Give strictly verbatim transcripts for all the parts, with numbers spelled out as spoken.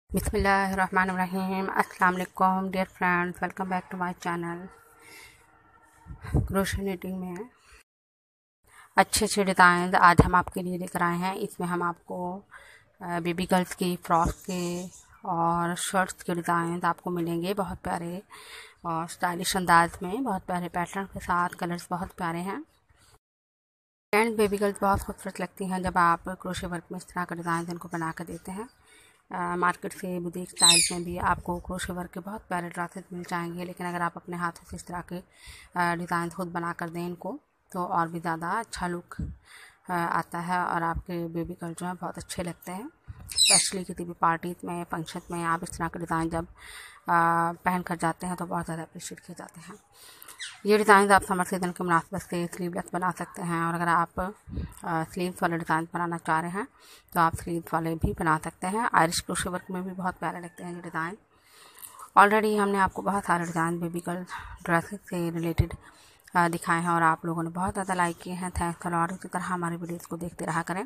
बिस्मिल्लाहिर्रहमानिर्रहीम। अस्सलाम वालेकुम dear friends, welcome back to my channel. Crochet knitting में अच्छे अच्छे डिज़ाइन आज हम आपके लिए लेकर आए हैं। इसमें हम आपको बेबी गर्ल्स की फ्रॉक के और शर्ट्स के डिज़ाइन आपको मिलेंगे, बहुत प्यारे और स्टाइलिश अंदाज में, बहुत प्यारे पैटर्न के साथ। कलर्स बहुत प्यारे हैं। फ्रेंड्स, बेबी गर्ल्स बहुत खूबसूरत लगती हैं जब आप क्रोशे वर्क में इस तरह का डिज़ाइन इनको बना कर देते हैं। मार्केट से बुटीक स्टाइल में भी आपको क्रोशे वर्क के बहुत प्यारे ड्रेसेस मिल जाएंगे, लेकिन अगर आप अपने हाथों से इस तरह के डिज़ाइन खुद बना कर दें इनको, तो और भी ज़्यादा अच्छा लुक आता है और आपके बेबी गर्ल जो है बहुत अच्छे लगते हैं। स्पेशली किसी भी पार्टीज़ में, फंक्शन में आप इस तरह के डिज़ाइन जब पहन कर जाते हैं तो बहुत ज़्यादा अप्रिशिएट किए जाते हैं। ये डिज़ाइन आप समर सीज़न के मुनासिबत से स्लीवलेस बना सकते हैं, और अगर आप स्लीव्स वाले डिज़ाइन बनाना चाह रहे हैं तो आप स्लीव्स वाले भी बना सकते हैं। आयरिश क्रोशे वर्क में भी बहुत प्यारे लगते हैं ये डिज़ाइन। ऑलरेडी हमने आपको बहुत सारे डिज़ाइन बेबी गर्ल ड्रेसेस से रिलेटेड दिखाए हैं और आप लोगों ने बहुत ज़्यादा लाइक किए हैं। Thanks a lot. इसी तरह हमारे वीडियोज़ को देखते रहा करें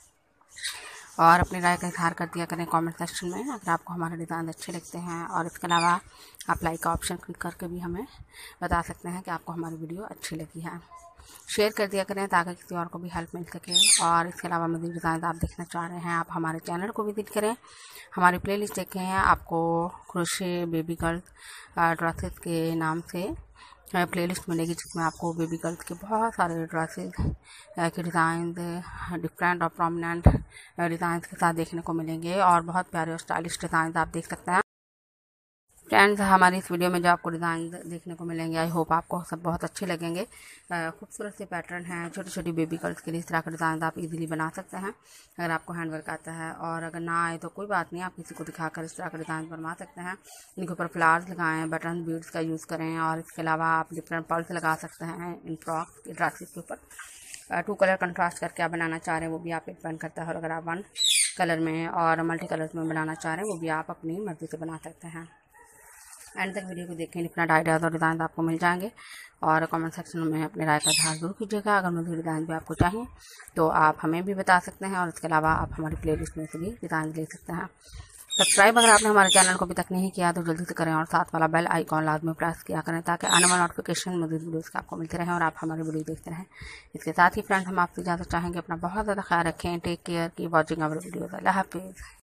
और अपनी राय का इजहार कर दिया करें कमेंट सेक्शन में अगर आपको हमारे डिज़ाइन अच्छे लगते हैं। और इसके अलावा आप लाइक का ऑप्शन क्लिक करके भी हमें बता सकते हैं कि आपको हमारी वीडियो अच्छी लगी है। शेयर कर दिया करें ताकि किसी और को भी हेल्प मिल सके। और इसके अलावा मज़ीद डिज़ाइन आप देखना चाह रहे हैं, आप हमारे चैनल को विजिट करें, हमारी प्लेलिस्ट देखें। आपको क्रोशे बेबी गर्ल ड्रेसेस के नाम से प्लेलिस्ट मिलेगी, जिसमें आपको बेबी गर्ल्स के बहुत सारे ड्रेसेस के डिज़ाइन डिफरेंट और प्रोमिनेंट डिज़ाइन के साथ देखने को मिलेंगे और बहुत प्यारे और स्टाइलिश डिज़ाइन आप देख सकते हैं। फ्रेंड्स, हमारी इस वीडियो में जो आपको डिज़ाइन देखने को मिलेंगे, आई होप आपको सब बहुत अच्छे लगेंगे। खूबसूरत से पैटर्न हैं, छोटी छोटी बेबी गर्ल्स के लिए इस तरह का डिज़ाइन आप इजीली बना सकते हैं अगर आपको हैंडवर्क आता है। और अगर ना आए तो कोई बात नहीं, आप किसी को दिखाकर इस तरह का डिज़ाइन बनवा सकते हैं। इनके ऊपर फ्लावर्स लगाएं, बटन बीड्स का यूज़ करें, और इसके अलावा आप डिफरेंट पर्ल्स लगा सकते हैं इन फ्रॉक के ड्रेसेस के ऊपर। टू कलर कंट्रास्ट करके आप बनाना चाह रहे हैं वो भी आप डिपेंड करता है, और अगर आप वन कलर में और मल्टी कलर्स में बनाना चाह रहे हैं वो भी आप अपनी मर्ज़ी से बना सकते हैं। एंड तक वीडियो को देखें, डिफरेंट आइडियाज़ और डिज़ाइन आपको मिल जाएंगे। और कमेंट सेक्शन में अपने राय का इजहार जरूर कीजिएगा। अगर मुझे डिज़ाइन भी आपको चाहिए तो आप हमें भी बता सकते हैं, और इसके अलावा आप हमारी प्लेलिस्ट में से भी डिज़ाइन ले सकते हैं। सब्सक्राइब अगर आपने हमारे चैनल को अभी तक नहीं किया तो जल्दी से करें, और साथ वाला बेल आइकॉन लाजमी प्रेस किया करें ताकि आने वाला नोटिफिकेशन मज़ीद वीडियोज़ का आपको मिलते रहें और आप हमारी वीडियो देखते रहें। इसके साथ ही फ्रेंड्स, हम आपसे इजाज़त चाहेंगे। अपना बहुत ज़्यादा ख्याल रखें। टेक केयर की वॉचिंग आवर वीडियोज़। अल्लाह हाफिज़।